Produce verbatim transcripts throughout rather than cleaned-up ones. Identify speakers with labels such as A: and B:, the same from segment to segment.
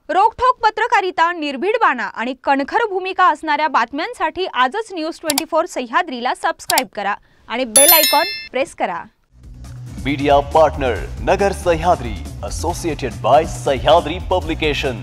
A: रोखठोक पत्रकारिता, निर्भीड बाणा आणि कणखर भूमिका असणाऱ्या बातम्यांसाठी आजच न्यूज ट्वेंटी फोर सह्याद्रीला सबस्क्राइब करा आणि बेल आयकॉन प्रेस करा।
B: Media partner Nagar Sahyadri, associated by Sahyadri publication.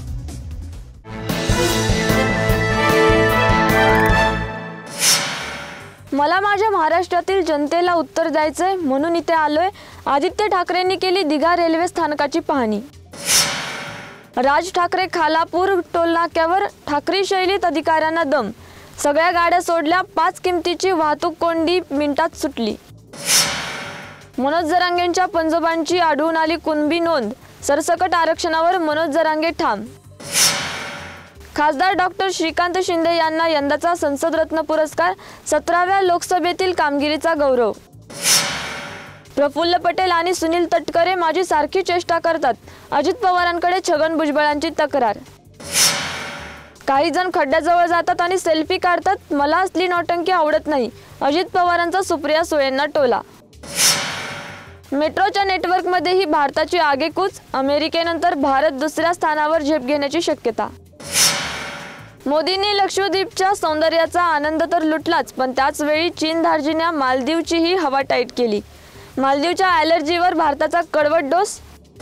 C: मला माझ्या महाराष्ट्रातील जनतेला उत्तर द्यायचंय म्हणून इथे आलोय। आदित्य ठाकरेंनी केली दिघा रेल्वे स्थानकाची पाहणी। राज ठाकरे खालापूर टोलनाक्यावर ठाकरे शैलीत अधिकाऱ्यांना दम। सगळ्या गाड्या सोडल्या, पाच किमतीची वाहतूक कोंडी मिनिटात सुटली। मनोज जरांगेंच्या पंजोबांची आढळून आली कुणबी नोंद। सरसकट आरक्षणावर मनोज जरांगे ठाम। खासदार डॉक्टर श्रीकांत शिंदे यांना यंदाचा संसद रत्न पुरस्कार। सतराव्या लोकसभेतील कामगिरीचा गौरव। प्रफुल्ल पटेल आणि सुनील तटकरे माझी सारखी चेष्टा करतात। अजित पवारांकडे छगन भुजबळांची तक्रार। काही जण खड्ड्याजवळ जातात आणि सेल्फी काढतात, मला असली नौटंकी आवडत नाही। अजित पवारांचा सुप्रिया सुळेंना टोला। मेट्रोच्या नेटवर्कमध्येही भारताची आगेकूच। अमेरिकेनंतर भारत दुसऱ्या स्थानावर झेप घेण्याची शक्यता। मोदींनी लक्षद्वीपच्या सौंदर्याचा आनंद तर लुटलाच, पण त्याच वेळी चीन धार्जिण्या मालदीवचीही हवा टाईट केली। मालदीवच्या ॲलर्जीवर भारताचा कडवट डोस।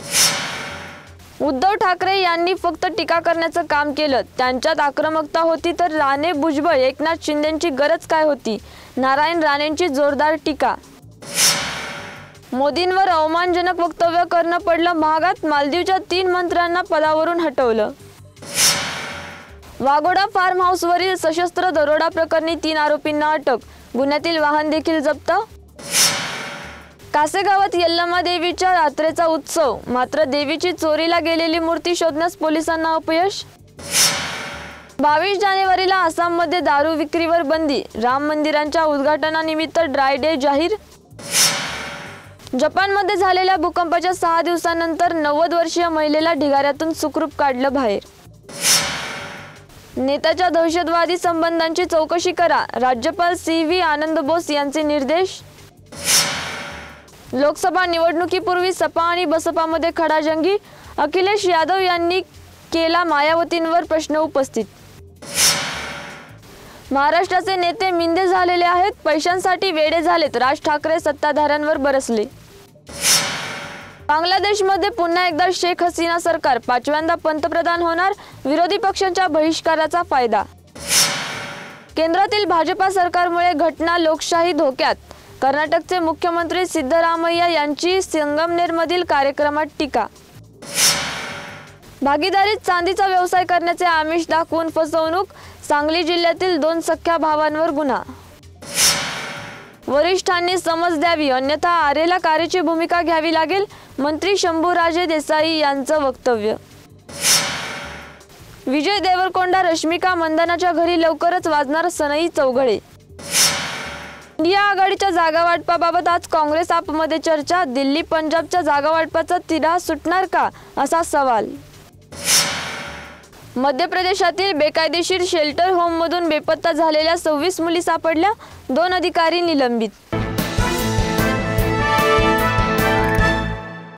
C: उद्धव ठाकरे यांनी फक्त टीका करण्याचं काम केलं, त्यांच्यात आक्रमकता होती तर राणे, भुजबळ, एकनाथ शिंदेंची गरज काय होती? नारायण राणेंची जोरदार टीका। मोदींवर अवमानजनक वक्तव्य करणं पडलं महागात। मालदीवच्या तीन मंत्र्यांना पदावरून हटवलं। वाघोडा फार्म हाऊसवरील सशस्त्र दरोडा प्रकरणी तीन आरोपींना अटक। गुन्ह्यातील वाहन देखील जप्त। कासेगावात यल्लमा देवीच्या यात्रेचा उत्सव, मात्र देवीची चोरीला गेलेली मूर्ती शोधण्यास पोलिसांना अपयश। बावीस जानेवारीला आसाममध्ये दारू विक्रीवर बंदी। राम मंदिरांच्या उद्घाटनानिमित्त ड्राय डे जाहीर। जपानमध्ये झालेल्या भूकंपाच्या सहा दिवसांनंतर नव्वद वर्षीय महिलेला ढिगाऱ्यातून सुखरूप काढलं बाहेर। नेत्याच्या दहशतवादी संबंधांची चौकशी करा, राज्यपाल सी व्ही आनंद बोस यांचे निर्देश। लोकसभा निवडणुकीपूर्वी सपा आणि बसपामध्ये खडाजंगी। अखिलेश यादव यांनी केला मायावतींवर प्रश्न उपस्थित। महाराष्ट्राचे नेते मिंदे झालेले आहेत, पैशांसाठी वेडे झालेत। राज ठाकरे सत्ताधाऱ्यांवर बरसले। बांगलादेशमध्ये पुन्हा एकदा शेख हसीना सरकार पाचव्यांदा पंतप्रधान होणार। विरोधी पक्षांच्या बहिष्काराचा फायदा। केंद्रातील भाजपा सरकारमुळे घटना लोकशाही धोक्यात। कर्नाटकचे मुख्यमंत्री सिद्धरामय्या यांची संगमनेरमधील कार्यक्रमात टीका। भागीदारीत चांदीचा व्यवसाय करण्याचे आमिष दाखवून फसवणूक। सांगली जिल्ह्यातील दोन सख्ख्या भावांवर गुन्हा। वरिष्ठांनी समज द्यावी, अन्यथा आरेला कारेची भूमिका घ्यावी लागेल। मंत्री शंभूराजे देसाई यांचं वक्तव्य। विजय देवरकोंडा, रश्मिका मंदानाच्या घरी लवकरच वाजणार सनई चौघडे। इंडिया आघाडीच्या जागा वाटपाबाबत आज काँग्रेस आपमध्ये चर्चा। दिल्ली पंजाबच्या जागा वाटपाचा तिढा सुटणार का, असा सवाल। मध्य प्रदेशातील बेकायदेशीर शेल्टर होममधून बेपत्ता झालेल्या सव्वीस मुली सापडल्या। दोन अधिकारी निलंबित।